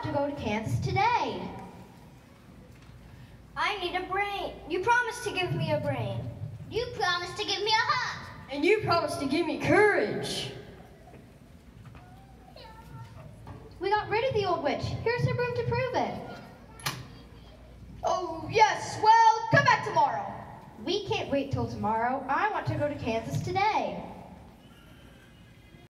to go to Kansas today. I need a brain. You promised to give me a brain. You promised to give me a hug. And you promised to give me courage. We got rid of the old witch. Here's her broom to prove it. Oh, yes. Well, come back tomorrow. We can't wait till tomorrow. I want to go to Kansas today.